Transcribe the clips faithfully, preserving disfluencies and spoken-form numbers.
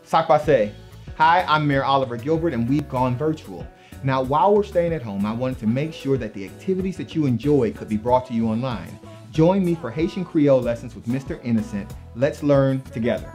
Ça passe. Hi, I'm Mayor Oliver Gilbert, and we've gone virtual. Now, while we're staying at home, I wanted to make sure that the activities that you enjoy could be brought to you online. Join me for Haitian Creole lessons with Mister Innocent. Let's learn together.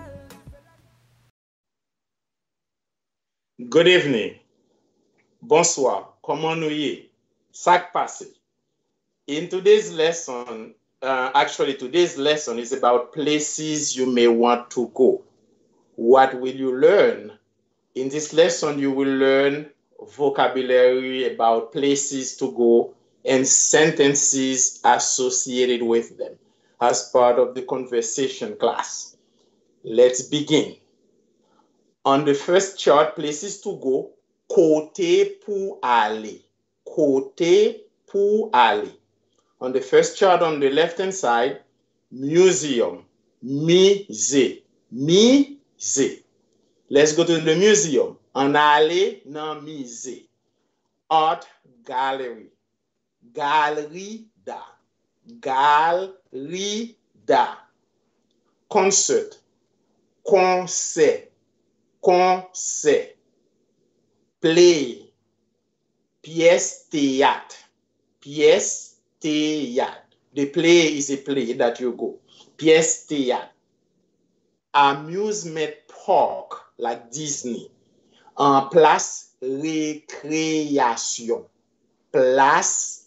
Good evening. Bonsoir. Comment nous y? Ça passe. In today's lesson, uh, actually today's lesson is about places you may want to go. What will you learn? In this lesson, you will learn vocabulary about places to go and sentences associated with them as part of the conversation class. Let's begin. On the first chart, places to go, côté pour aller. Côté pour aller. On the first chart on the left-hand side, museum, musée, musée. Let's go to the museum. En aller dans musée. Art gallery. Galerie d'art. Galerie d'art. Concert. Concert. Concert. Play. Pièce théâtre. Pièce théâtre. The play is a play that you go. Pièce théâtre. Amusement park, like Disney. En place récréation. Place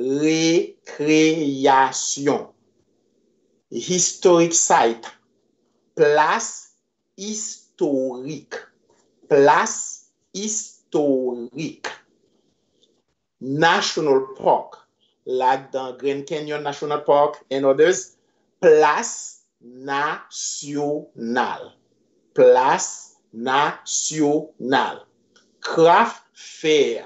récréation. Historic site. Place historique. Place historique. National park, like the Grand Canyon National Park and others. Place nationale. Place nationale. Craft fair.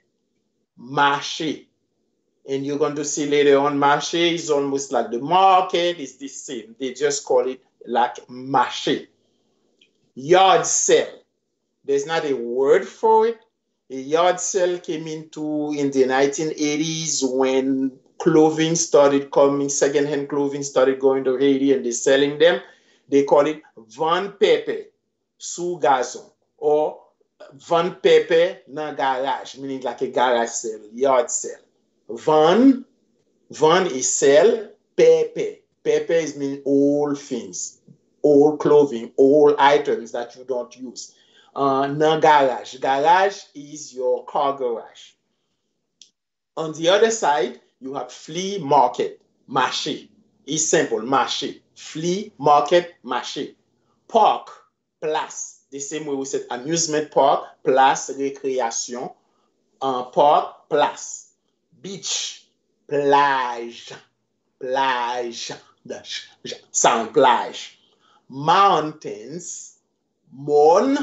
Marché. And you're going to see later on, marché is almost like the market. It's the same. They just call it like marché. Yard sale. There's not a word for it. A yard sale came into in the nineteen eighties when clothing started coming, secondhand clothing started going to Haiti and they're selling them. They call it vente pepe sous gazon or vente pepe dans garage, meaning like a garage sale, yard sale. Van, van is sell, pepe. Pepe is mean old things, old clothing, old items that you don't use. Uh, non garage. Garage is your car garage. On the other side, you have flea market, marché. It's simple, marché. Flea market, marché. Park, place. The same way we said amusement park, place, récréation. Uh, park, place. Beach, plage. Plage. Sound plage. Mountains, mon.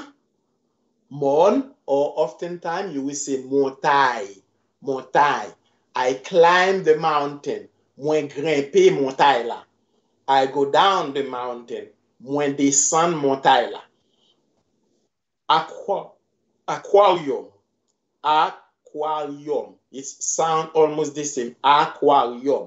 Mon, or oftentimes you will say montagne. Montagne. I climb the mountain. Moi grimper montagne là. I go down the mountain. Moi descend montagne là. Aqua, aquarium. Aquarium. It sounds almost the same. Aquarium.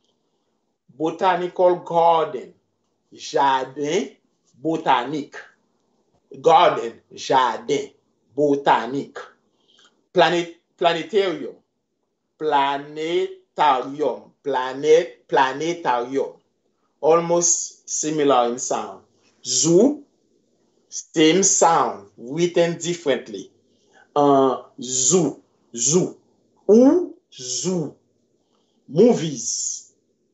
Botanical garden. Jardin botanique. Garden, jardin, botanique. Planet, planetarium, planetarium, planet, planetarium. Almost similar in sound. Zoo, same sound, written differently. Uh, zoo, zoo. Ou, zoo. Movies,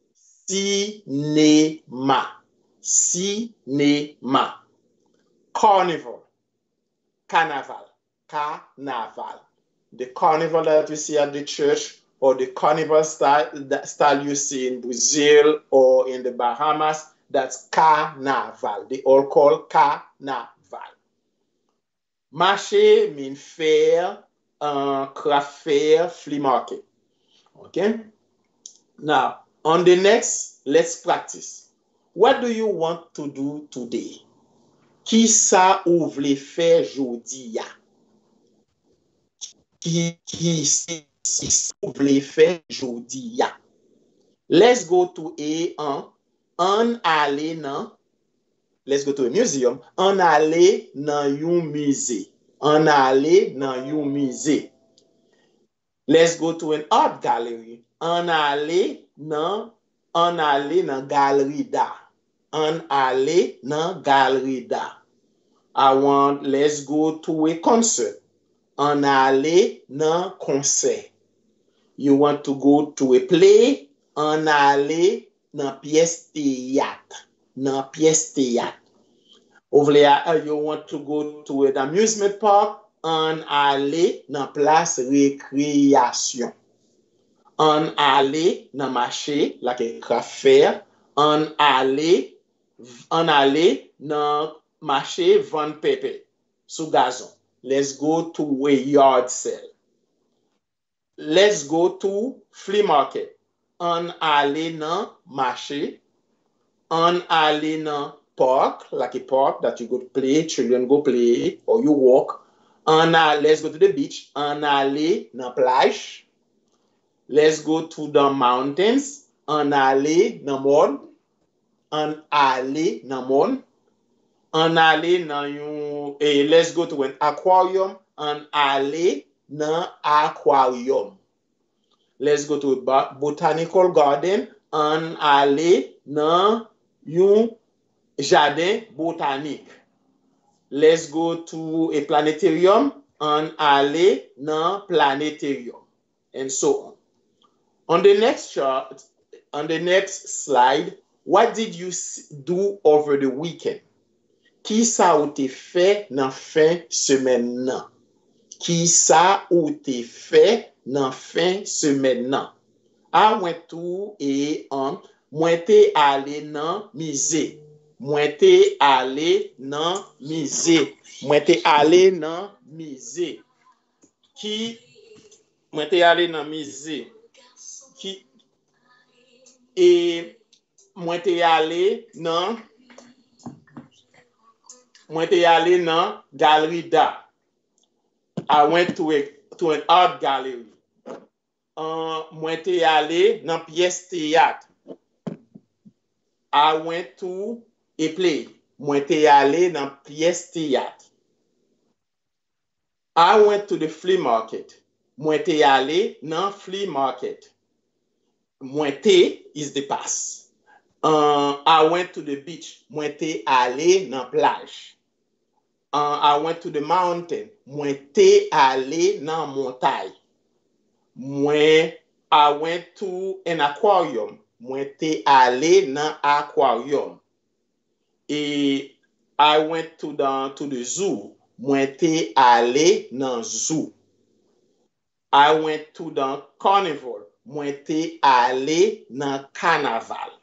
cinéma, cinéma. Carnival, carnival, carnival. The carnival that you see at the church or the carnival style, that style you see in Brazil or in the Bahamas, that's carnival. They all call carnival. Marché means fair, uh, craft fair, flea market. Okay? Now, on the next, let's practice. What do you want to do today? Qui ça ou vle faire jodi ya? Qui, qui ça ou vle faire jodi ya? Let's go to A one. An ale nan let's go to a museum. On aller dans yon musée. On aller dans yon musée. Let's go to an art gallery. On aller dans on aller dans galerie d'art. On aller dans galerie d'art. I want, let's go to a concert. On aller dans concert. You want to go to a play? On aller dans pièce théâtre. Dans pièce théâtre. Over there, you want to go to an amusement park? On aller dans place récréation. On aller dans marché, like a craft fair. On aller, on aller dans marché vendre pépé sous gazon. Let's go to a yard sale. Let's go to flea market. On aller dans marché. On aller dans park, like a park that you go to play, children go play, or you walk. On a, let's go to the beach. On aller dans plage. Let's go to the mountains. On aller dans monde. On aller dans monde. On aller dans yon, eh, let's go to an aquarium. On aller dans aquarium. Let's go to a botanical garden. On aller dans yon jardin botanique. Let's go to a planetarium. On aller dans planetarium. And so on. On the next chart, on the next slide, what did you do over the weekend? Qui sa ou te fait nan fin semaine nan? Qui sa ou te fait nan fin semaine nan? I went to et on, mwen te ale nan musée. Mwen te ale nan musée. Mwen te ale nan musée. Qui mwen te ale nan musée. Qui et mwen te ale nan mwen te ale nan galerie d'art. I went to a to an art gallery. Uh, mwen te ale nan pièce théâtre. I went to a play. Mwen te ale nan pièce théâtre. I went to the flea market. Mwen te ale nan flea market. Mwen te is the past. Uh, I went to the beach. Mwen te ale nan plage. Uh, I went to the mountain. Mwen te ale nan montagne. Mwen, I went to an aquarium. Mwen te ale nan aquarium. E I went to the, to the zoo. Mwen te ale nan zoo. I went to the carnival. Mwen te ale nan carnaval.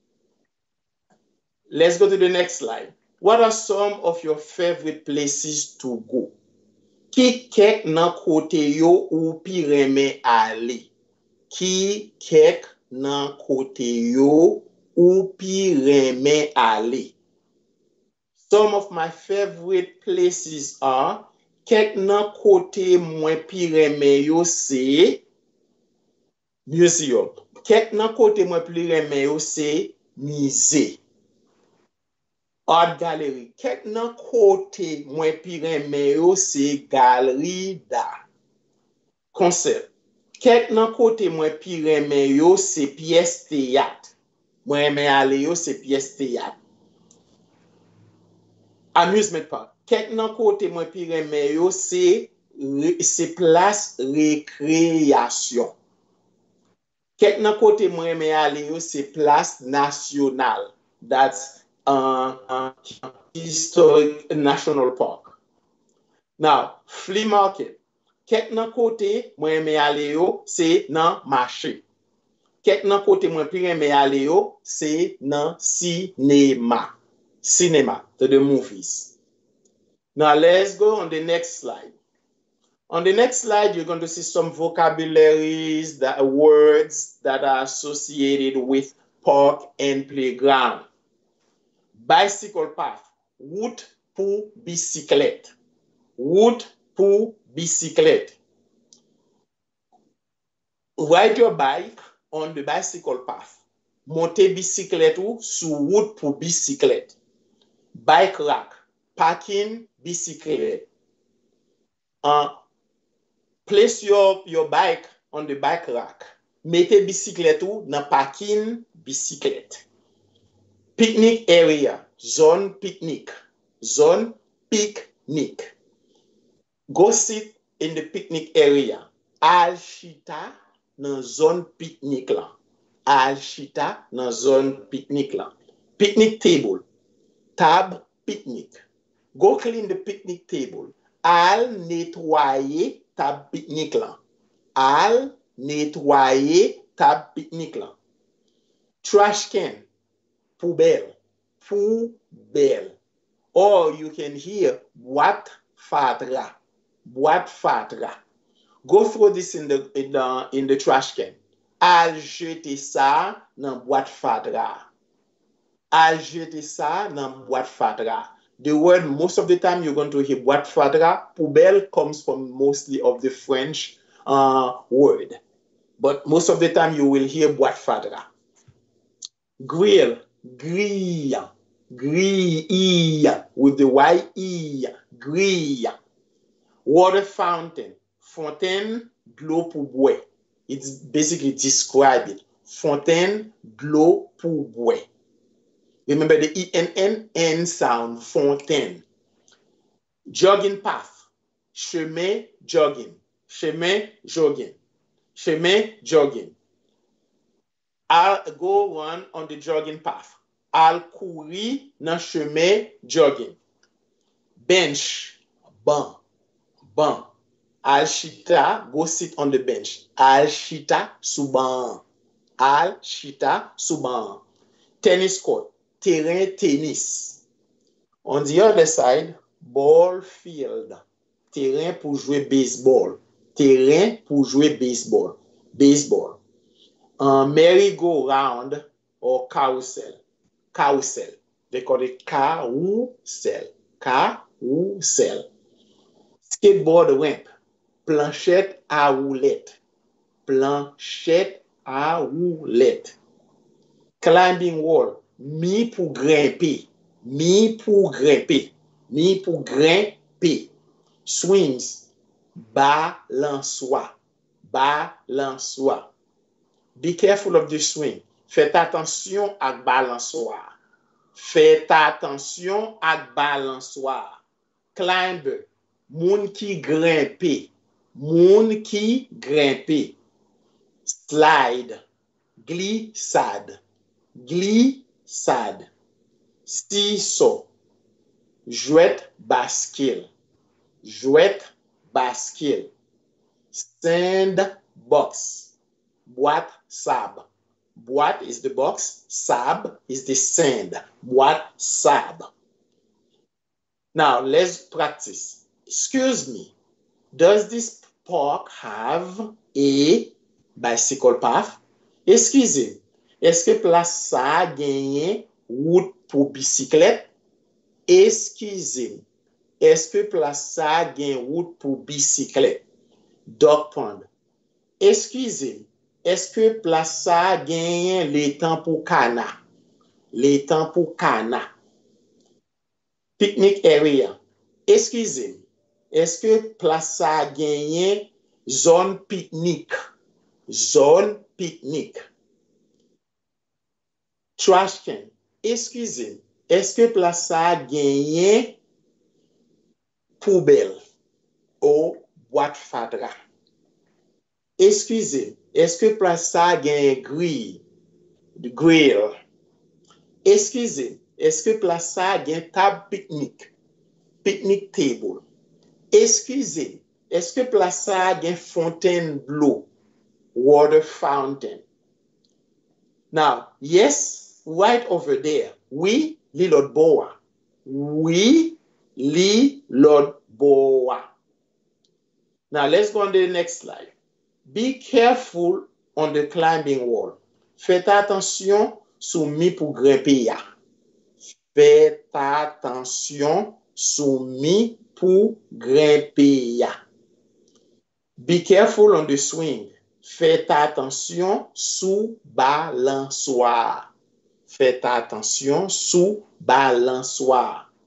Let's go to the next slide. What are some of your favorite places to go? Ki kek nan kote yo ou pi reme ale? Ki kek nan kote yo ou pi reme ale? Some of my favorite places are kek nan kote mwen pi reme yo se museum. Kek nan kote mwen pi reme yo se musée. Art gallery. Kek nan kote mwen pi reme yo se galerie d'art. Concert. Kek nan kote mwen pi reme yo se pièce théâtre. Mwen reme ale yo se pièce théâtre. Amusement park. Kek nan kote mwen pi reme yo se se place récréation. Kek nan kote mwen reme ale yo se place nationale. That's Uh, uh, historic national park. Now, flea market. Kek nan kote mwen me ale yo se nan marché. Kek nan kote mwen pi reme ale yo se nan cinéma. Cinema, to the movies. Now, let's go on the next slide. On the next slide, you're going to see some vocabularies, that words that are associated with park and playground. Bicycle path, route pour bicyclette. Route pour bicyclette. Ride your bike on the bicycle path. Monter bicyclette ou sous route pour bicyclette. bike rack, parking bicycle. Uh, place your, your bike on the bike rack. Mettez bicyclette ou dans parking bicyclette. Picnic area, zone picnic, zone picnic. Go sit in the picnic area. Al chita dans zone picnic là. Al chita dans zone picnic là. Picnic table, tab picnic. Go clean the picnic table. Al nettoyer tab picnic là. Al nettoyer tab picnic là. Trash can, poubelle, poubelle. Or you can hear boîte fatra, boîte fatra. Go throw this in the in the in the trash can. Al jeter ça dans boîte fatra. Al jeter ça dans boîte fatra. The word most of the time you're going to hear boîte fatra. Poubelle comes from mostly of the French uh, word, but most of the time you will hear boîte fatra. Grill, grille, grille with the Y E, grille. Water fountain, fontaine d'eau pour boire. It's basically describe it. Fontaine d'eau pour boire. Remember the E N N N sound, fontaine. Jogging path, chemin jogging, chemin jogging, chemin jogging. I'll go run on the jogging path. I'll courir dans chemin jogging. Bench, banc, banc. I'll chita, go sit on the bench. I'll chita sous banc. I'll chita sous banc. Tennis court, terrain tennis. On the other side, ball field, terrain pour jouer baseball. Terrain pour jouer baseball. Baseball. Um, merry-go-round or carousel. Carousel. They call it carousel. Carousel. Skateboard ramp. Planchette à roulette. Planchette à roulette. Climbing wall. Mi pour grimper. Mi pour grimper. Mi pour grimper. Swings. Balançoire. Balançoire. Be careful of the swing. Faites attention à balançoire. Faites attention à balançoire. Climber. Moun qui grimpe. Moun qui grimpe. Slide. Glissade. Glissade. Seesaw. Jouette bascule. Jouette bascule. Sandbox. Boîte sable. Boîte is the box. Sab is the sand. Boîte sable. Now let's practice. Excuse me. Does this park have a bicycle path? Excusez. Est-ce que place ça gagne route pour bicyclette? Excusez. Est-ce que place ça gagne route pour bicyclette? Dog pond. Excusez. Est-ce que place ça gagne les temps pour cana? Les temps pour cana. Picnic area. Excusez. Est-ce que place ça gagne zone pique-nique? Zone pique-nique. Trash can. Excusez. Est-ce que place ça gagne poubelle ou boîte fatra? Excusez. Est-ce que place ça gagne grille? Grill. Excusez. Est-ce que place ça gagne table pique-nique? Picnic table. Excusez. Est-ce que place ça gagne fontaine d'eau? Water fountain. Now, yes, right over there. Oui, li lot boa. Oui, li lot boa. Now, let's go on to the next slide. Be careful on the climbing wall. Faites attention sous mi pour grimper ya. Faites attention sous mi pour grimper ya. Be careful on the swing. Faites attention sous balançoire. Faites attention sous balançoire.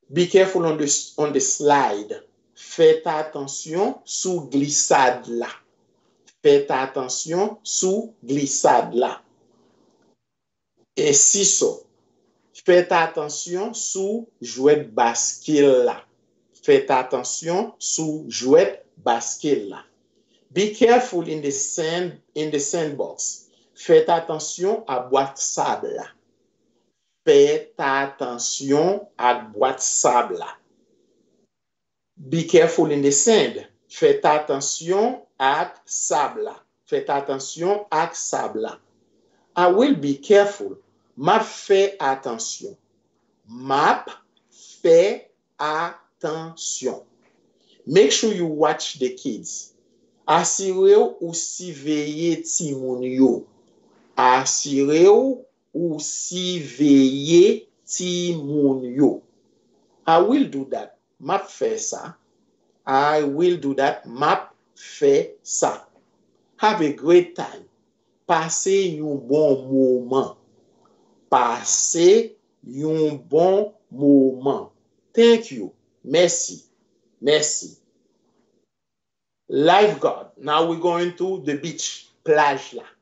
Be careful on the, on the slide. Faites attention sous glissade là. Faites attention sous glissade là. Et si ça. Faites attention sous jouet bascule là. Faites attention sous jouet bascule là. Be careful in the sand, in the sandbox. Faites attention à boîte sable là. Faites attention à boîte sable là. Be careful in the sand. Faites attention à sable là. Faites attention à sable là. I will be careful. M'a fait attention. M'a fait attention. Make sure you watch the kids. Assurez-vous ou surveillez ti moun yo. Assurez-vous ou surveillez ti moun yo. I will do that. M'a fait ça. I will do that. M'a fait ça. Have a great time. Passez un bon moment. Passez un bon moment. Thank you. Merci. Merci. Lifeguard. Now we're going to the beach. Plage là.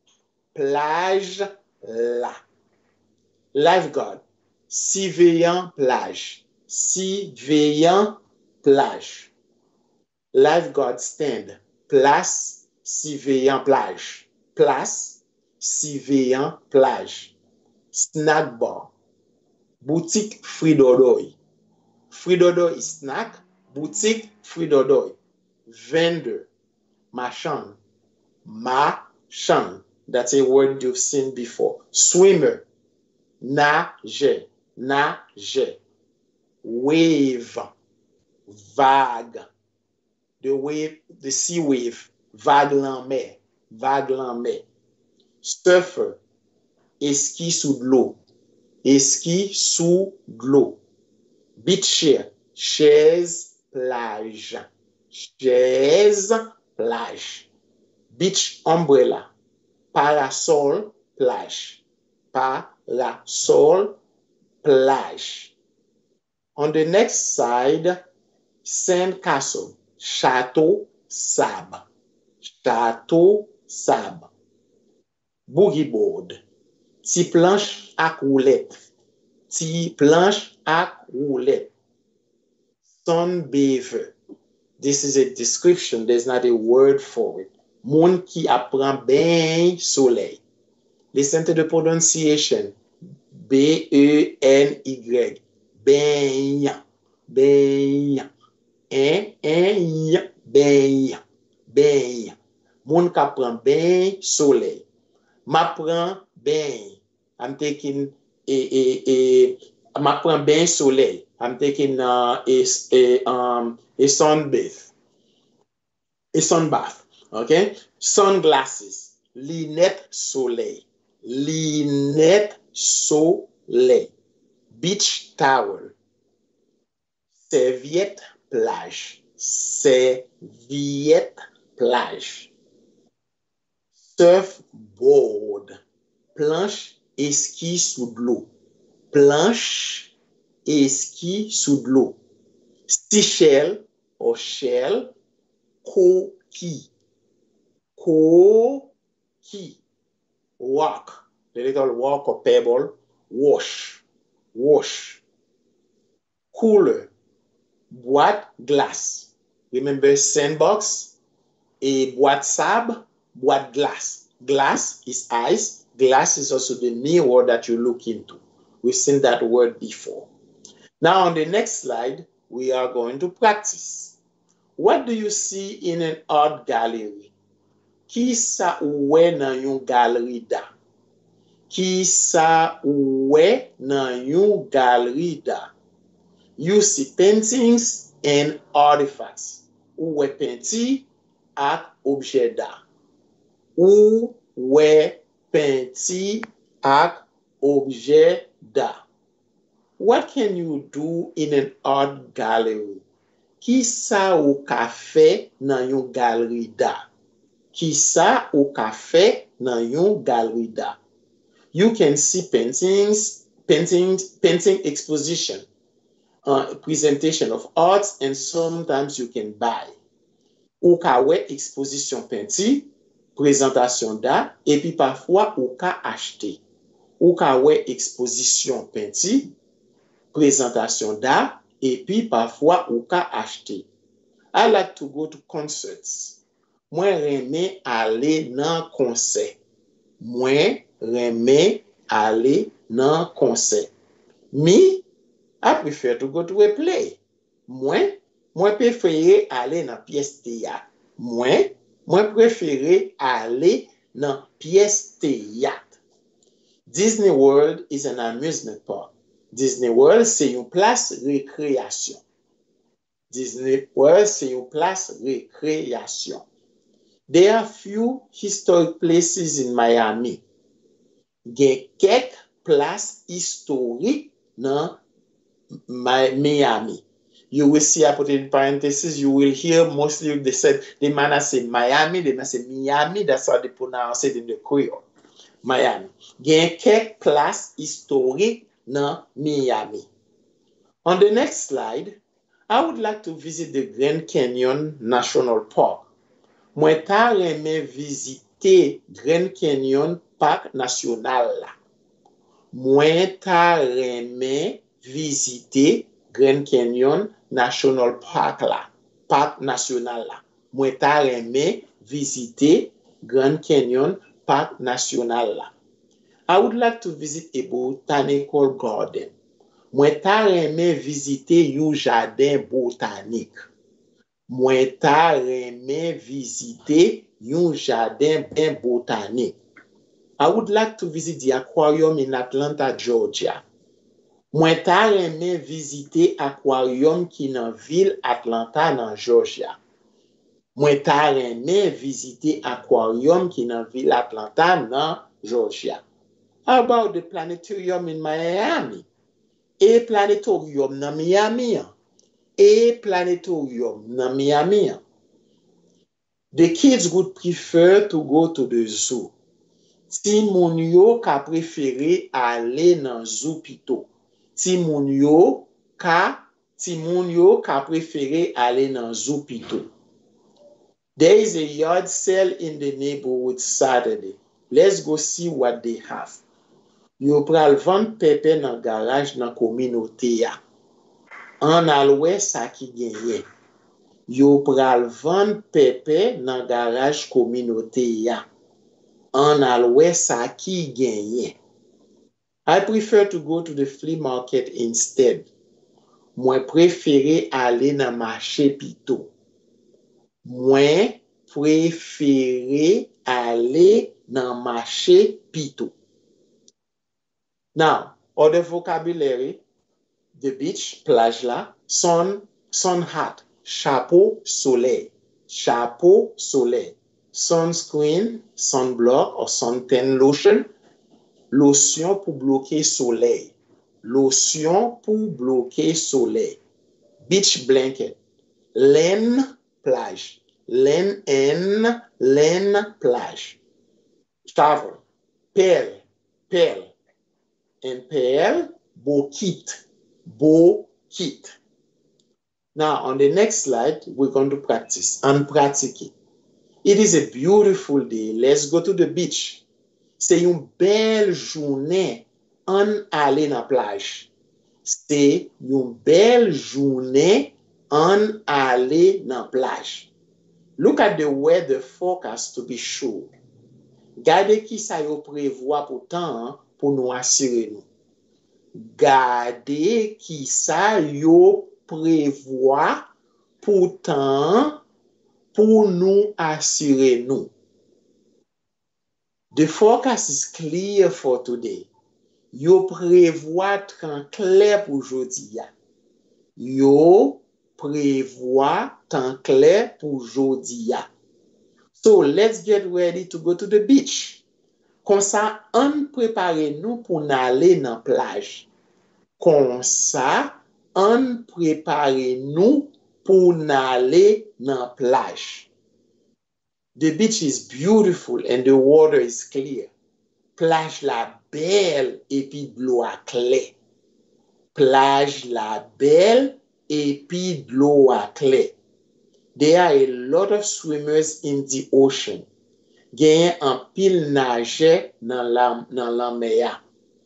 Plage là. Lifeguard. Surveillant plage. Surveillant plage. Lifeguard stand. Place, surveillant plage. Place, surveillant plage. Snack bar. Boutique Fridodoy. Fridodoy snack. Boutique Fridodoy. Vendor. Marchand. Marchand. That's a word you've seen before. Swimmer. Nage. Nage. Wave. Vague. The wave, the sea wave. Vague en mer. Vague en mer. Surfer. Ski sous de l'eau. Ski sous de l'eau. Beach chair. Chaise plage. Chaise plage. Beach umbrella. Parasol plage. Parasol plage. On the next side, sand castle. Château sable. Château sable. Boogie board. Ti planche à roulette. Ti planche à roulette. Sunbather. This is a description. There's not a word for it. Moun qui apprend ben soleil. Listen to the pronunciation. B E N Y. Ben. Ben. En, en, ben. Ben. Moun qui apprend ben soleil. M'apprend ben. I'm taking a, a, a, m'apprend ben soleil. I'm taking uh, a, a, um, a sunbath. A sunbath. Okay? Sunglasses. Lunettes soleil. Lunettes soleil. Beach towel. Serviette plage. Serviette plage. Surfboard. Planche et ski sous de l'eau. Planche et ski sous de l'eau. Seashell or shell. Coquille. Coquille. Walk. The little walk or pebble. Wash. Wash. Cooler. Boîte glace. Remember sandbox? A boîte sable. Boîte glace. Glass is ice. Glass is also the mirror that you look into. We've seen that word before. Now on the next slide, we are going to practice. What do you see in an art gallery? Ki sa ouwe nan yon gallery da? Ki sa ouwe nan yon gallery da? You see paintings and artifacts. Ouwe penti ak objet da. Ouwe penti ak objet da. What can you do in an art gallery? Ki sa ou ka fe nan yon gallery da? Ki sa ou ka fe nan yon gallery da? You can see paintings, paintings, painting exposition. uh, presentation of arts, and sometimes you can buy. Ou ka wè exposition peinti, présentation d'art, et puis parfois ou ka acheter. Ou ka wè exposition peinti, présentation d'art, et puis parfois ou ka acheter. I like to go to concerts. Mwen reme ale nan concert. Mwen reme ale nan concert. Me, I prefer to go to a play. Mwen, mwen prefere ale nan pièce théâtre. Mwen, mwen prefere ale nan pièce théâtre. Disney World is an amusement park. Disney World se yon place récréation. Disney World se yon place récréation. There are few historic places in Miami. Gen kek place historique nan Miami. You will see, I put in parentheses, you will hear mostly they said, they might say Miami, they might say Miami, that's how they pronounce it in the Creole. Miami. Gen kek place historique nan Miami. On the next slide, I would like to visit the Grand Canyon National Park. Mwen ta reme visite Grand Canyon Park National la. Mwen ta reme visite Grand Canyon National Park la. Park National la. Mwen ta reme visite Grand Canyon Park National la. I would like to visit a botanical garden. Mwen ta reme visite yon jardin botanique. Mwen ta reme visite yon jardin ben botanique. I would like to visit the aquarium in Atlanta, Georgia. Mwen ta reme visite aquarium ki nan ville Atlanta nan Georgia. Mwen ta reme visite aquarium ki nan ville Atlanta nan Georgia. How about the planetarium in Miami? E planetarium nan Miami. E planetarium nan Miami. The kids would prefer to go to the zoo. Ti moun yo ka prefere ale nan zoo pito. Ti moun yo ka, ti moun yo ka prefere ale nan zoo pito. There is a yard sale in the neighborhood Saturday. Let's go see what they have. Yo pral vend pepe nan garage nan kominote ya. An alwe sa ki genye. Yo pral vend pepe nan garage kominote ya. An alwe sa ki genye. I prefer to go to the flea market instead. Mwen prefere ale nan marché pito. Mwen prefere ale nan marché pito. Now, other vocabulary, the beach, plage la, sun, sun hat, chapeau, soleil, chapeau, soleil, sunscreen, sunblock or suntan lotion, lotion pour bloquer soleil, lotion pour bloquer soleil, beach blanket, laine, plage, laine, N, laine, plage, shower, perle, perle, and perle, bokit, bokit. Now, on the next slide, we're going to practice and practice. It is a beautiful day. Let's go to the beach. C'est une belle journée en aller na plage. C'est une belle journée en aller na plage. Look at the weather forecast to be sure. Gade ki sa yo prevoit pour temps pour nous assurer nous. Gade ki sa yo prevoit pour temps pour nous assurer nous. The forecast is clear for today. Yo prevoit temps clair pour jodi ya. Yo prevoit temps clair pour jodi ya. So let's get ready to go to the beach. Kon sa, an prepare nou pou n'ale nan plage. Kon sa, an prepare nou pou n'ale nan plage. The beach is beautiful and the water is clear. Plage la belle et puis l'eau a clair. plage la belle et puis de l'eau à clair. There are a lot of swimmers in the ocean. Genyen an pile nage nan la, nan la mer.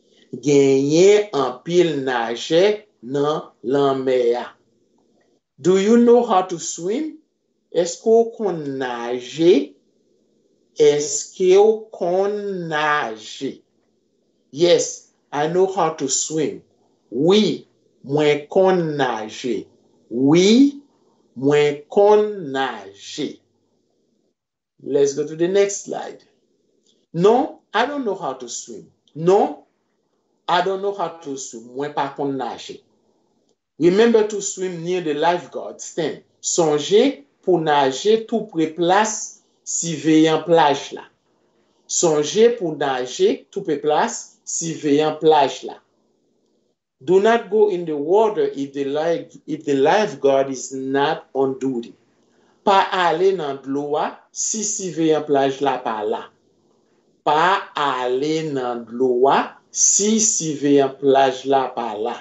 Genyen an pile nage nan la mer. Do you know how to swim? Est-ce qu'on kon nage? Est-ce qu'on kon nage? Yes, I know how to swim. Oui, mwen kon nage. Oui, mwen kon nage. Let's go to the next slide. No, I don't know how to swim. No, I don't know how to swim. Mwen pa kon nage. Remember to swim near the lifeguard stand. Sonje pou nage tout près place si veillant plage là. Sonje pou nage tout près place si veillant plage là. Do not go in the water if the life, if the lifeguard is not on duty. Pa ale nan d'lo si si veillant plage là pa là. Pa ale nan d'lo si si veillant plage là pa là.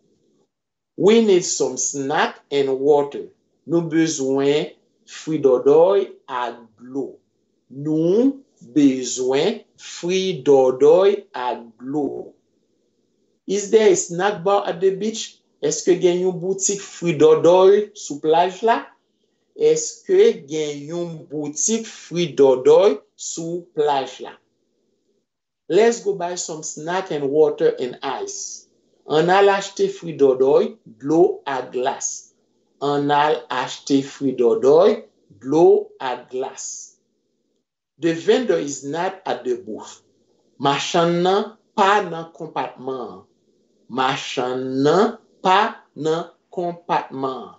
We need some snack and water. Nou bezwen fri dodoy ak d'lo. Nou bezwen fri dodoy ak d'lo. Is there a snack bar at the beach? Est-ce que gen yon boutique fri dodoy sou plage la? Est-ce que gen yon boutique fri dodoy sou plage la? Let's go buy some snack and water and ice. On al achete fri dodoy, d'lo ak glace. On al achete fri dodoy, d'lo ak glace. The vendor is not at the booth. Machan nan pa nan kompatman. Machan nan pa nan kompatman.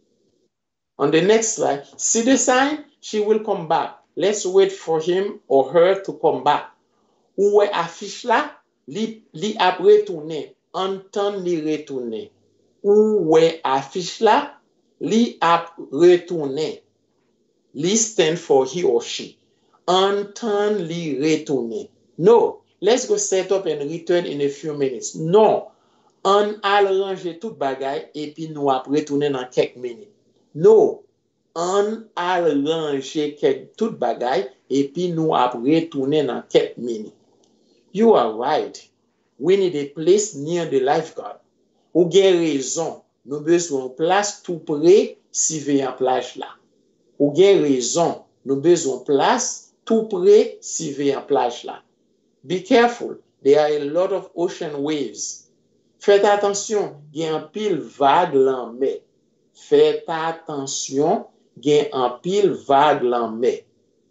On the next slide, see the sign? She will come back. Let's wait for him or her to come back. Ou we affiche la, li, li ap retourne. Antan li retourne. Ou we affiche la, li ap retourne. Li stand for he or she. Antan li retourne. No, let's go set up and return in a few minutes. No, an al range tout bagay epi nou ap retourne nan kek minute. No, an al range kek tout bagay epi nou ap retourne nan kek minute. You are right. We need a place near the lifeguard. Ou gen raison, nou bezwen place tout près si veillant plage la. Ou gen raison, nou bezwen place tout près si veillant plage la. Be careful, there are a lot of ocean waves. Faites attention, gen an pile vague lan mer. Faites attention, gen an pile vague lan mer.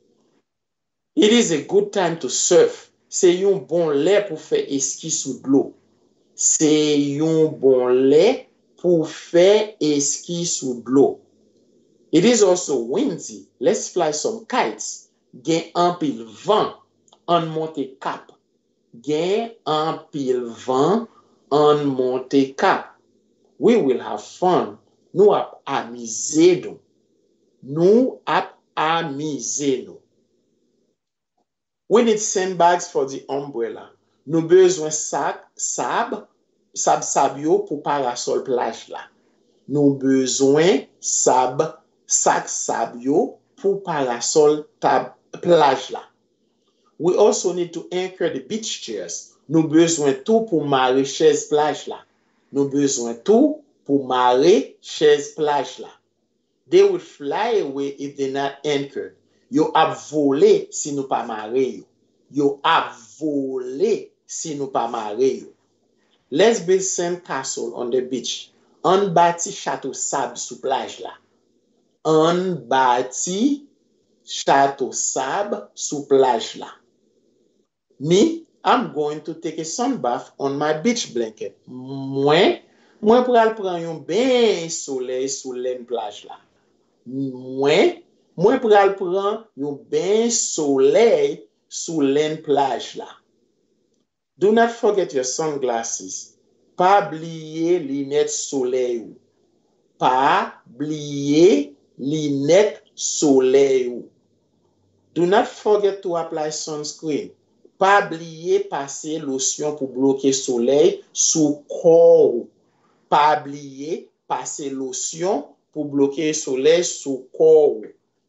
It is a good time to surf. Se yon bon lè pou fè eski sou d'lo. Se yon bon lè pou fè eski sou d'lo. It is also windy. Let's fly some kites. Gen an pil van an monte kap. Gen an pil van an monte kap. We will have fun. Nou ap amize nou. Nou ap amize nou. We need sandbags for the umbrella. Nou bezwen sak, sab, sab sabyo pou parasol plage la. Nou bezwen sab, sak sabyo pou parasol tab plage la. We also need to anchor the beach chairs. Nou bezwen tou pou mare chaise plage la. Nou bezwen tou pou mare chaise plage la. They will fly away if they're not anchored. Yo ap vole si nou pa mare yo. Yo ap vole si nou pa mare yo. Let's build sand castle on the beach. An bati chateau sab sou plage la. An bati chateau sab sou plage la. Me, I'm going to take a sun bath on my beach blanket. Mwen, mwen pral pran yon ben soleil sou len plage la. Mwen, Mwen pral pran yon ben soleil sou len plage la. Do not forget your sunglasses. Pa bliye linet soleil ou. Pa bliye linet soleil ou. Do not forget to apply sunscreen. Pa bliye pase lotion pou bloke soleil sou kor ou. pas oublier passer lotion pour bloquer le soleil sous corps.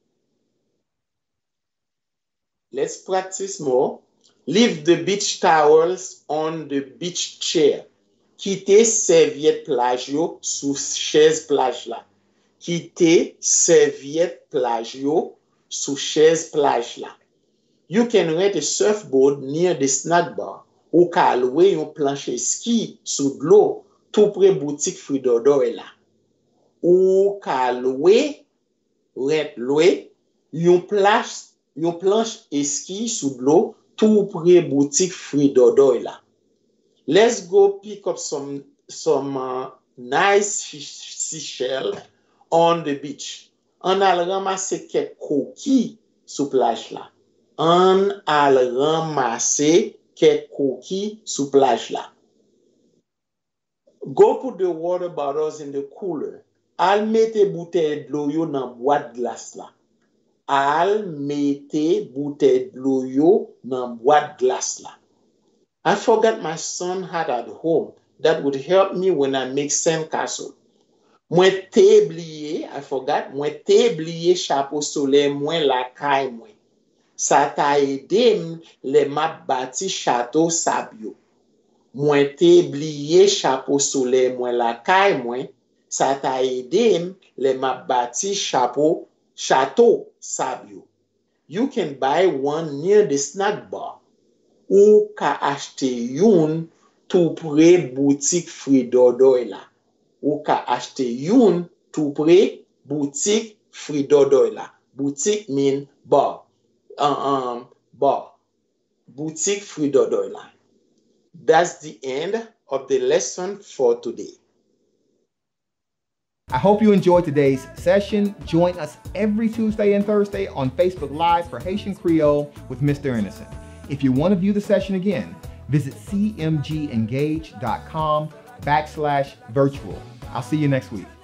Let's practice more. Leave the beach towels on the beach chair. Quittez serviette plage yo sous chaise plage là. Quittez serviette plage yo sous chaise plage là. You can rent a surfboard near the snack bar ou ka louer yon planche ski sous de l'eau tout près boutique fruits d'odor là. Ou ka louer rent louer yon planche yon planche ski sous de l'eau tout près boutique fruits d'odor là. Let's go pick up some some uh, nice seashell on the beach. On al ramasser quelques coquilles sous plage là. On al ramasser quelques coquilles sous plage là. Go put the water bottles in the cooler. Al mette bouteille de l'eau dans boîte de glace là. Al mette bouteille de l'eau dans boîte de glace là. I forgot my son hat at home that would help me when I make sandcastle. Mwen te oublié, I forgot, mwen te oublié chapeau soleil mwen la caille mwen. Ça t'a aidé le m'a bâti château sabio. Mwen te oublié chapeau soleil mwen la caille mwen. Ça t'a aidé le m'a bâti chapeau château sabio. You can buy one near the snack bar. Ou ka achete yon tout près boutique fruits d'odor là. Ou ka achete yon tout près boutique fruits d'odor là. Boutique mean bar. Um, um, bar. Boutique fruits d'odor là. That's the end of the lesson for today. I hope you enjoyed today's session. Join us every Tuesday and Thursday on Facebook Live for Haitian Creole with Mister Innocent. If you want to view the session again, visit cmgengage.com backslash virtual. I'll see you next week.